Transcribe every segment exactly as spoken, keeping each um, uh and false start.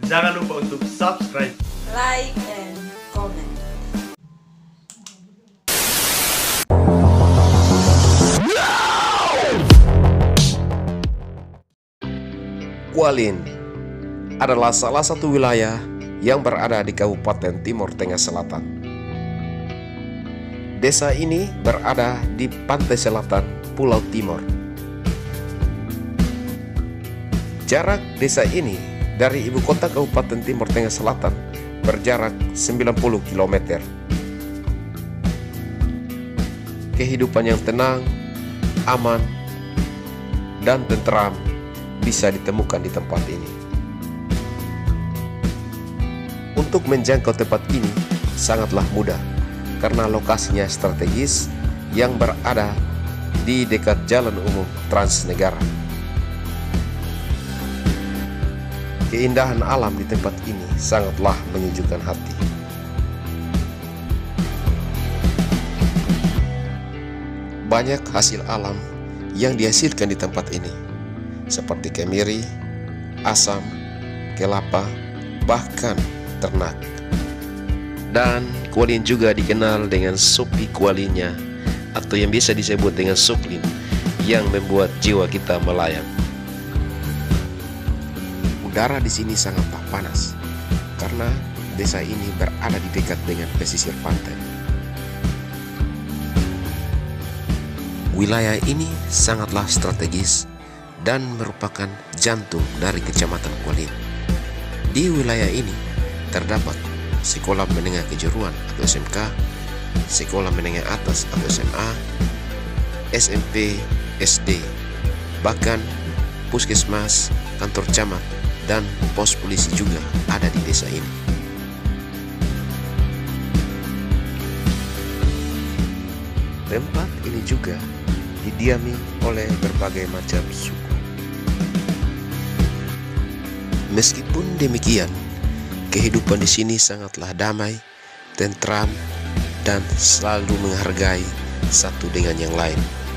Jangan lupa untuk subscribe, like, and comment. Kualin adalah salah satu wilayah yang berada di Kabupaten Timor Tengah Selatan. Desa ini berada di pantai selatan Pulau Timor. Jarak desa ini dari ibu kota Kabupaten Timor Tengah Selatan berjarak sembilan puluh kilometer. Kehidupan yang tenang, aman, dan tentram bisa ditemukan di tempat ini. Untuk menjangkau tempat ini sangatlah mudah karena lokasinya strategis yang berada di dekat jalan umum Transnegara. Keindahan alam di tempat ini sangatlah menyejukkan hati. Banyak hasil alam yang dihasilkan di tempat ini, seperti kemiri, asam, kelapa, bahkan ternak. Dan Kualin juga dikenal dengan sopi kualinya, atau yang bisa disebut dengan suklin, yang membuat jiwa kita melayang. Udara di sini sangatlah panas karena desa ini berada di dekat dengan pesisir pantai. Wilayah ini sangatlah strategis dan merupakan jantung dari Kecamatan Kualin. Di wilayah ini terdapat Sekolah Menengah Kejuruan atau S M K, Sekolah Menengah Atas atau S M A, S M P, S D, bahkan puskesmas, kantor camat, dan pos polisi juga ada di desa ini. Tempat ini juga didiami oleh berbagai macam suku. Meskipun demikian, kehidupan di sini sangatlah damai, tentram, dan selalu menghargai satu dengan yang lain.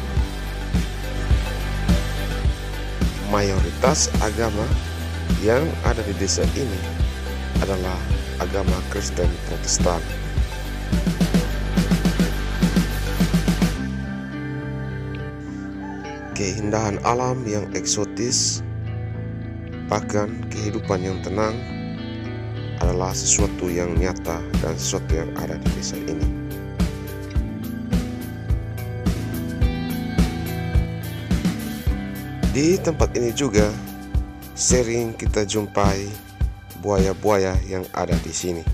Mayoritas agama yang ada di desa ini adalah agama Kristen Protestan. Keindahan alam yang eksotis, bahkan kehidupan yang tenang adalah sesuatu yang nyata dan sesuatu yang ada di desa ini. Di tempat ini juga sering kita jumpai buaya-buaya yang ada di sini.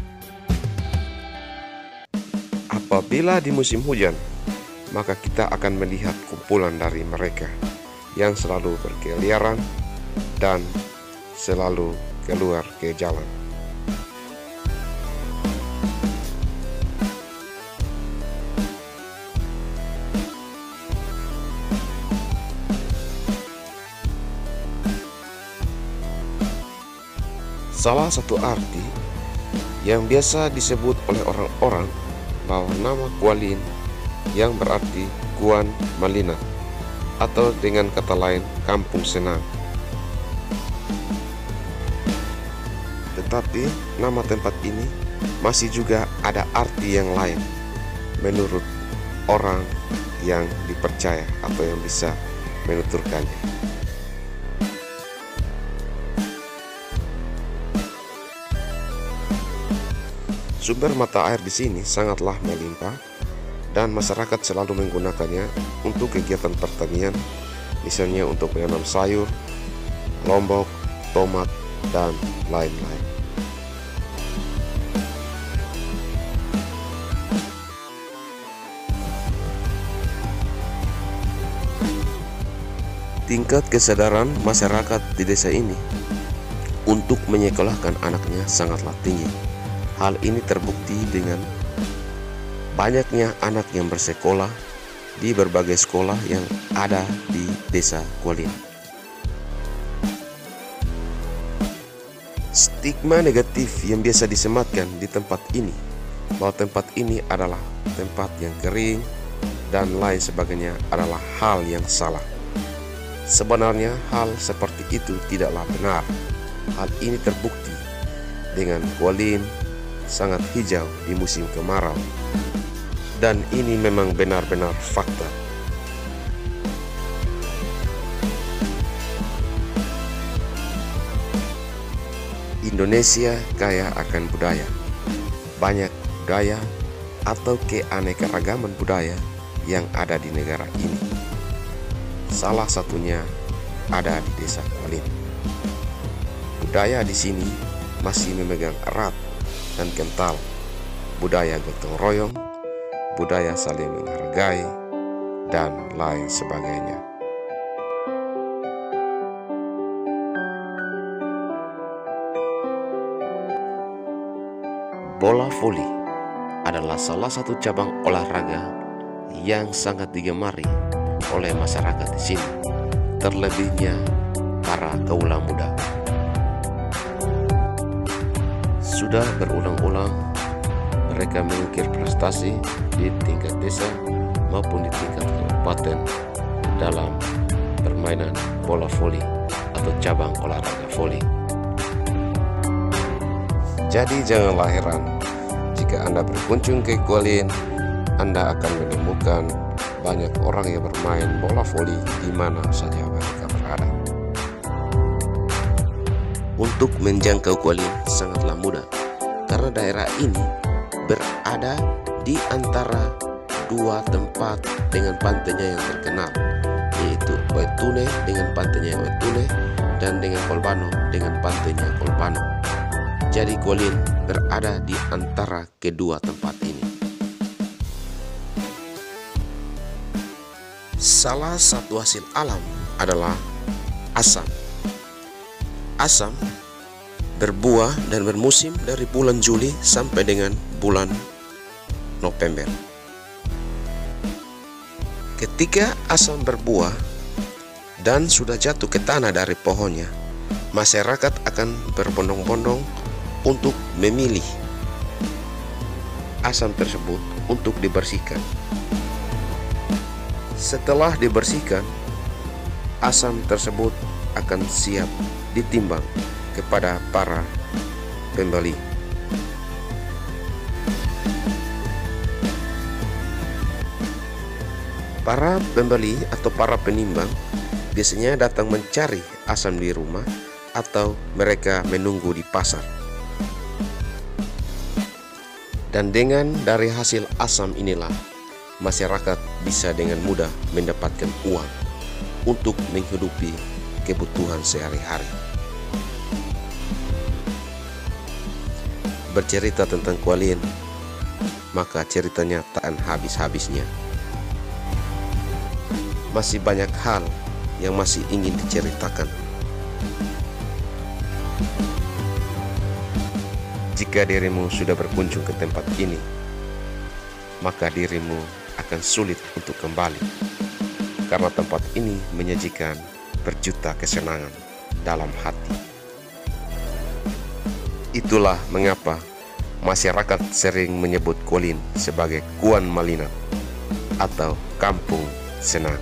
Apabila di musim hujan, maka kita akan melihat kumpulan dari mereka yang selalu berkeliaran dan selalu keluar ke jalan. Salah satu arti yang biasa disebut oleh orang-orang bahwa nama Kualin yang berarti Kuan Malina, atau dengan kata lain kampung senang. Tetapi nama tempat ini masih juga ada arti yang lain menurut orang yang dipercaya atau yang bisa menuturkannya. Sumber mata air di sini sangatlah melimpah dan masyarakat selalu menggunakannya untuk kegiatan pertanian, misalnya untuk menanam sayur, lombok, tomat, dan lain-lain. Tingkat kesadaran masyarakat di desa ini untuk menyekolahkan anaknya sangatlah tinggi. Hal ini terbukti dengan banyaknya anak yang bersekolah di berbagai sekolah yang ada di desa Kualin. Stigma negatif yang biasa disematkan di tempat ini, bahwa tempat ini adalah tempat yang kering dan lain sebagainya, adalah hal yang salah. Sebenarnya hal seperti itu tidaklah benar. Hal ini terbukti dengan Kualin sangat hijau di musim kemarau. Dan ini memang benar-benar fakta. Indonesia kaya akan budaya. Banyak budaya atau keanekaragaman budaya yang ada di negara ini. Salah satunya ada di Desa Kualin. Budaya di sini masih memegang erat dan kental budaya gotong royong, budaya saling menghargai, dan lain sebagainya. Bola voli adalah salah satu cabang olahraga yang sangat digemari oleh masyarakat di sini, terlebihnya para kaula muda. Sudah berulang-ulang mereka mengukir prestasi di tingkat desa maupun di tingkat kabupaten dalam permainan bola voli atau cabang olahraga voli. Jadi janganlah heran jika Anda berkunjung ke Kualin, Anda akan menemukan banyak orang yang bermain bola voli di mana saja mereka berada. Untuk menjangkau Kualin sangatlah mudah, karena daerah ini berada di antara dua tempat dengan pantainya yang terkenal, yaitu Waitune dengan pantainya Waitune dan dengan Kolbano dengan pantainya Kolbano. Jadi Kualin berada di antara kedua tempat ini. Salah satu hasil alam adalah asam. Asam berbuah dan bermusim dari bulan Juli sampai dengan bulan November. Ketika asam berbuah dan sudah jatuh ke tanah dari pohonnya, masyarakat akan berbondong-bondong untuk memilih asam tersebut untuk dibersihkan. Setelah dibersihkan, asam tersebut akan siap ditimbang kepada para pembeli. Para pembeli atau para penimbang biasanya datang mencari asam di rumah atau mereka menunggu di pasar. Dan dengan dari hasil asam inilah masyarakat bisa dengan mudah mendapatkan uang untuk menghidupi kebutuhan sehari-hari. Bercerita tentang Kualin, maka ceritanya tak habis-habisnya. Masih banyak hal yang masih ingin diceritakan. Jika dirimu sudah berkunjung ke tempat ini, maka dirimu akan sulit untuk kembali, karena tempat ini menyajikan berjuta kesenangan dalam hati. Itulah mengapa masyarakat sering menyebut Kualin sebagai Kuan Malinat atau Kampung Senang.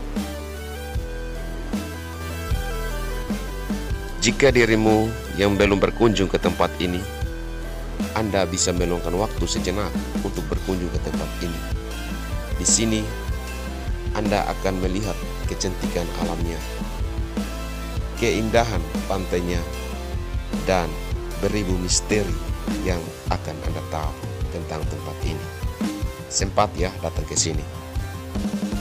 Jika dirimu yang belum berkunjung ke tempat ini, Anda bisa meluangkan waktu sejenak untuk berkunjung ke tempat ini. Di sini, Anda akan melihat kecantikan alamnya, keindahan pantainya, dan beribu misteri yang akan Anda tahu tentang tempat ini. Sempat ya datang ke sini.